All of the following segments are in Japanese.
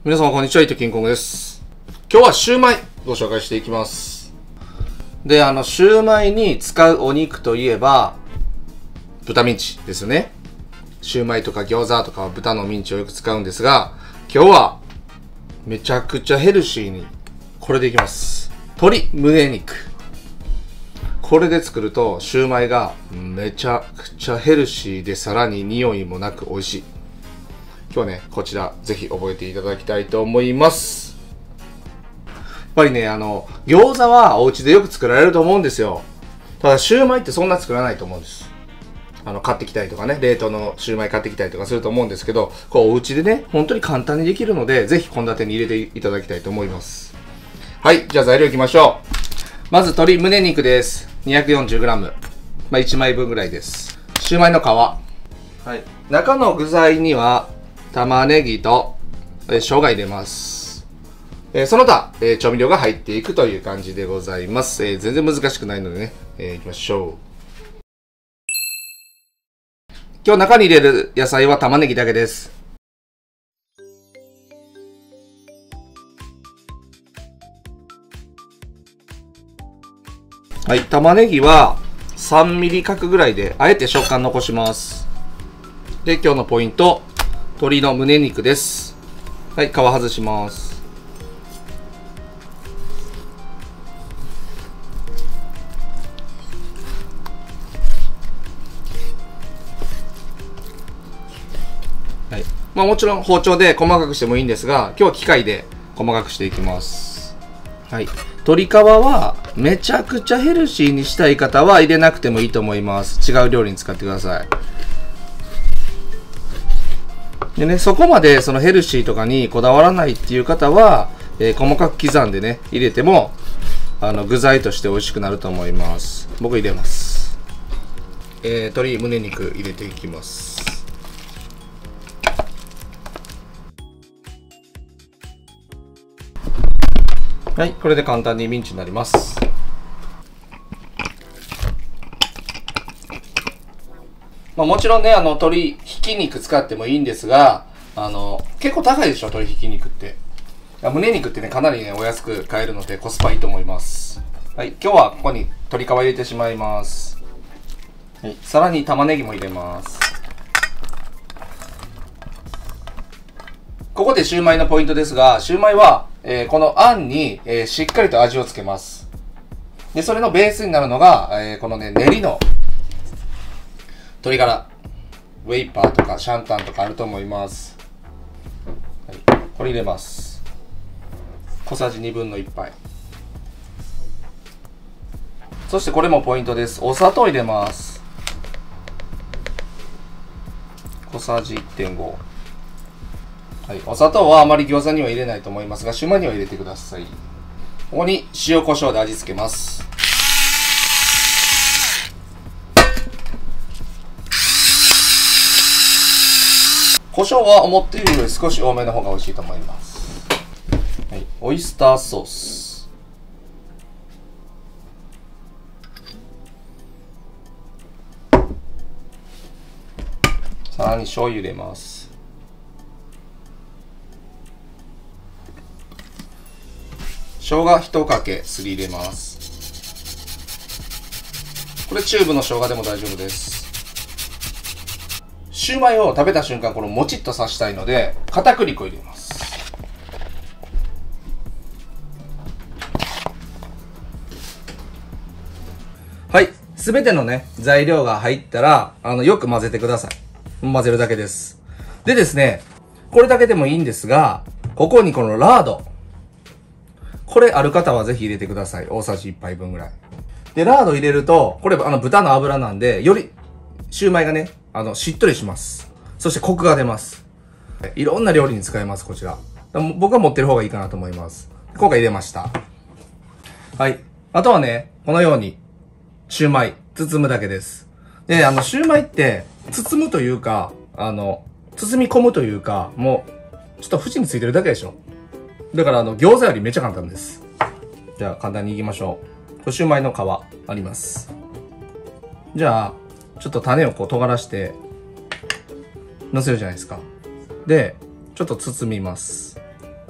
皆様こんにちは、伊藤キンコングです。今日はシューマイご紹介していきます。で、シューマイに使うお肉といえば、豚ミンチですよね。シューマイとか餃子とかは豚のミンチをよく使うんですが、今日はめちゃくちゃヘルシーにこれでいきます。鶏胸肉。これで作るとシューマイがめちゃくちゃヘルシーで、さらに匂いもなく美味しい。今日はね、こちらぜひ覚えていただきたいと思います。やっぱりね、餃子はお家でよく作られると思うんですよ。ただシューマイってそんな作らないと思うんです。買ってきたりとかね、冷凍のシューマイ買ってきたりとかすると思うんですけど、こうお家でね、本当に簡単にできるので、ぜひ献立に入れていただきたいと思います。はい、じゃあ材料いきましょう。まず鶏胸肉です。240g。1枚分ぐらいです。シューマイの皮。はい。中の具材には、玉ねぎと、生姜入れます。その他、調味料が入っていくという感じでございます。全然難しくないのでね、いきましょう。今日中に入れる野菜は玉ねぎだけです。はい、玉ねぎは3ミリ角ぐらいで、あえて食感残します。で、今日のポイント、鶏の胸肉です。はい、皮外します。はい。もちろん包丁で細かくしてもいいんですが、今日は機械で細かくしていきます。はい。鶏皮はめちゃくちゃヘルシーにしたい方は入れなくてもいいと思います。違う料理に使ってください。でね、そこまでそのヘルシーとかにこだわらないっていう方は、細かく刻んでね、入れても具材として美味しくなると思います。僕入れます。鶏胸肉入れていきます。はい、これで簡単にミンチになります。もちろんね、鶏ひき肉使ってもいいんですが、結構高いでしょ、鶏ひき肉って。胸肉ってね、かなりね、お安く買えるのでコスパいいと思います。はい、今日はここに鶏皮入れてしまいます。はい、さらに玉ねぎも入れます。ここでシューマイのポイントですが、シューマイは、このあんに、しっかりと味をつけます。で、それのベースになるのが、このね、練りの鶏ガラ、ウェイパーとかシャンタンとかあると思います。はい、これ入れます。小さじ1/2杯。そしてこれもポイントです。お砂糖入れます。小さじ1.5。はい、お砂糖はあまり餃子には入れないと思いますが、シューマイには入れてください。ここに塩コショウで味付けます。胡椒は思っているより少し多めの方が美味しいと思います。はい、オイスターソース。さらに醤油入れます。生姜1かけすり入れます。これチューブの生姜でも大丈夫です。シューマイを食べた瞬間、このもちっとさしたいので、片栗粉入れます。はい。すべてのね、材料が入ったら、よく混ぜてください。混ぜるだけです。でですね、これだけでもいいんですが、ここにこのラード。これある方はぜひ入れてください。大さじ1杯分ぐらい。で、ラード入れると、これ豚の脂なんで、より、シューマイがね、しっとりします。そしてコクが出ます。いろんな料理に使えます、こちら。僕は持ってる方がいいかなと思います。今回入れました。はい。あとはね、このように、シューマイ、包むだけです。で、シューマイって、包むというか、包み込むというか、もう、ちょっと縁についてるだけでしょ。だから、餃子よりめっちゃ簡単です。じゃあ、簡単にいきましょう。これシューマイの皮、あります。じゃあ、ちょっと種をこう尖らして乗せるじゃないですか。で、ちょっと包みます。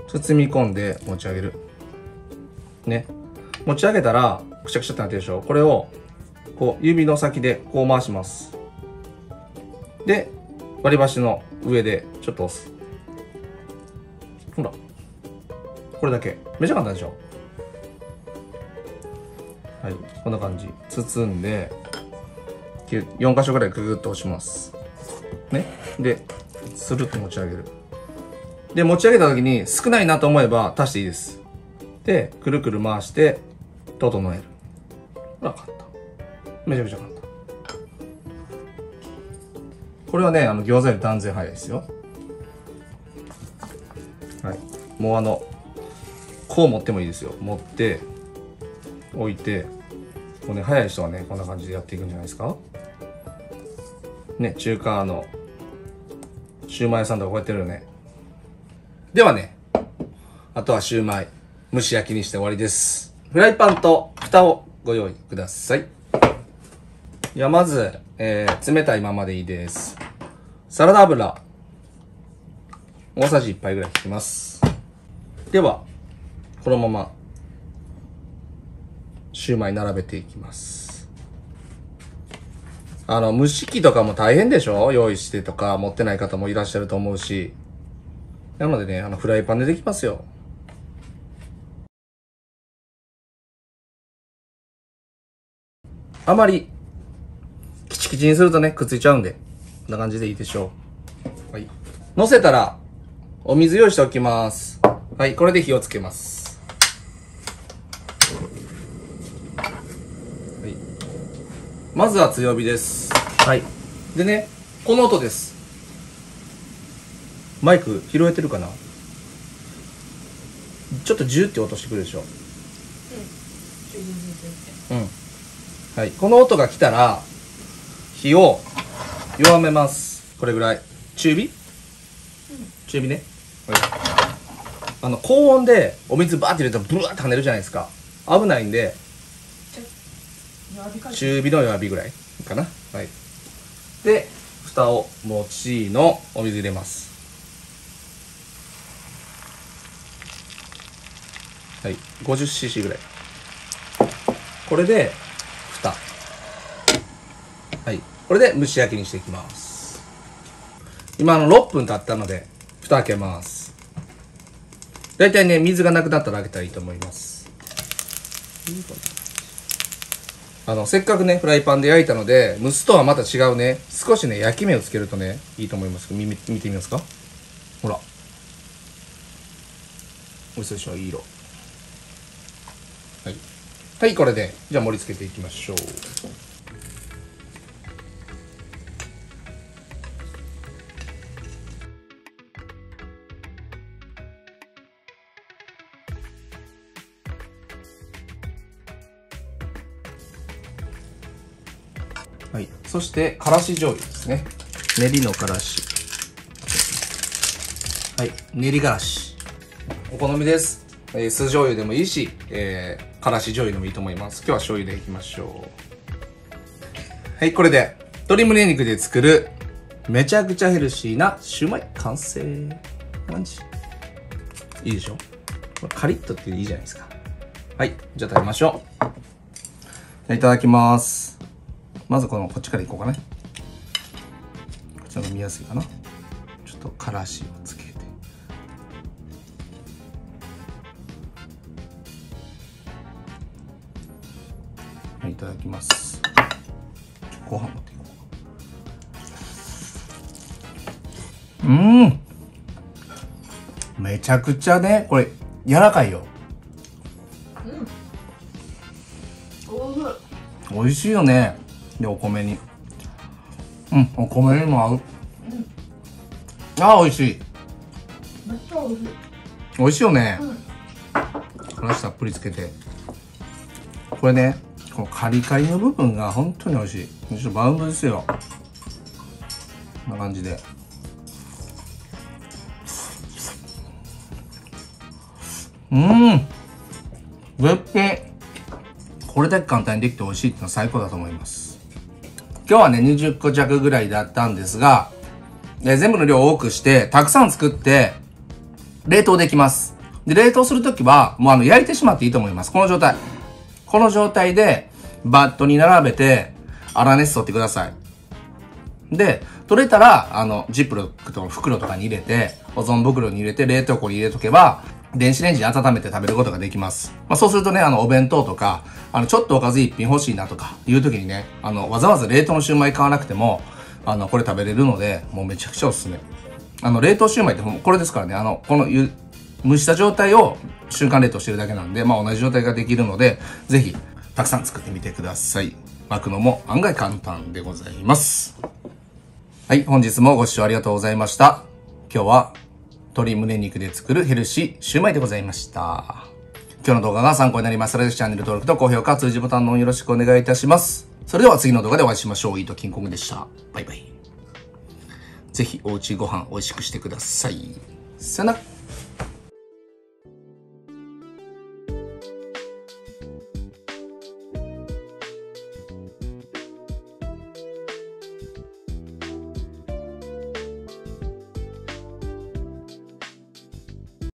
包み込んで持ち上げる。ね。持ち上げたら、くしゃくしゃってなってるでしょ。これを、こう、指の先でこう回します。で、割り箸の上でちょっと押す。ほら。これだけ。めっちゃ簡単でしょ。はい。こんな感じ。包んで、4箇所ぐらいググッと押します。ね。で、スルッと持ち上げる。で、持ち上げた時に少ないなと思えば足していいです。で、くるくる回して、整える。ほら、簡単。めちゃくちゃ簡単。これはね、餃子より断然早いですよ。はい。もうこう持ってもいいですよ。持って、置いて、もうね、早い人はね、こんな感じでやっていくんじゃないですか。ね、中華シューマイ屋さんとかこうやってるよね。ではね、あとはシューマイ、蒸し焼きにして終わりです。フライパンと蓋をご用意ください。ではまず、冷たいままでいいです。サラダ油、大さじ1杯ぐらい引きます。では、このまま、シューマイ並べていきます。蒸し器とかも大変でしょ？用意してとか持ってない方もいらっしゃると思うし。なのでね、フライパンでできますよ。あまり、キチキチにするとね、くっついちゃうんで、こんな感じでいいでしょう。はい。乗せたら、お水用意しておきます。はい、これで火をつけます。はい。まずは強火です。はい。でね、この音です。マイク拾えてるかな？ちょっとジューって音してくるでしょ。うん。はい。この音が来たら、火を弱めます。これぐらい。中火？中火ね。はい。高温でお水バーって入れたらブワーって跳ねるじゃないですか。危ないんで、中火の弱火ぐらいかな。はい。で、蓋をもちのお水入れます。はい。50cc ぐらい。これで、蓋。はい。これで蒸し焼きにしていきます。今6分経ったので、蓋開けます。だいたいね、水がなくなったら開けたらいいと思います。せっかくね、フライパンで焼いたので、蒸すとはまた違うね、少しね、焼き目をつけるとね、いいと思います。見てみますか？ほら。おいしそうでしょ？いい色。はい。はい、これで、じゃあ盛り付けていきましょう。はい。そして、からし醤油ですね。練りのからし。はい。練りからし。お好みです。酢醤油でもいいし、からし醤油でもいいと思います。今日は醤油でいきましょう。はい。これで、鶏胸肉で作る、めちゃくちゃヘルシーなシューマイ完成。感じ。いいでしょ？カリッとっていいじゃないですか。はい。じゃあ食べましょう。いただきます。まずこっちからいこうかね。こっちの方が見やすいかな。ちょっとからしをつけて。はい、いただきます。ご飯持っていこう。めちゃくちゃね、これ、柔らかいよ。美味しいよね。で、お米に。お米にも合う。ああ、美味しい。めっちゃ美味しい。美味しいよね。からしたっぷりつけて。これね、このカリカリの部分が本当に美味しい。ちょっとバウンドですよ。こんな感じで。絶品。これだけ簡単にできて美味しいってのは最高だと思います。今日はね、20個弱ぐらいだったんですが、全部の量を多くして、たくさん作って、冷凍できます。 で、冷凍するときは、もう焼いてしまっていいと思います。この状態。この状態で、バットに並べて、粗熱取ってください。で、取れたら、ジップロックと袋とかに入れて、保存袋に入れて、冷凍庫に入れとけば、電子レンジで温めて食べることができます。そうするとね、お弁当とか、ちょっとおかず一品欲しいなとか、いう時にね、わざわざ冷凍のシューマイ買わなくても、これ食べれるので、もうめちゃくちゃおすすめ。冷凍シューマイってこれですからね、この蒸した状態を瞬間冷凍してるだけなんで、同じ状態ができるので、ぜひ、たくさん作ってみてください。巻くのも案外簡単でございます。はい、本日もご視聴ありがとうございました。今日は、鶏胸肉で作るヘルシーシューマイでございました。今日の動画が参考になりましたら、チャンネル登録と高評価、通知ボタンのよろしくお願いいたします。それでは次の動画でお会いしましょう。イートキングコングでした。バイバイ。ぜひおうちご飯美味しくしてください。さよなら。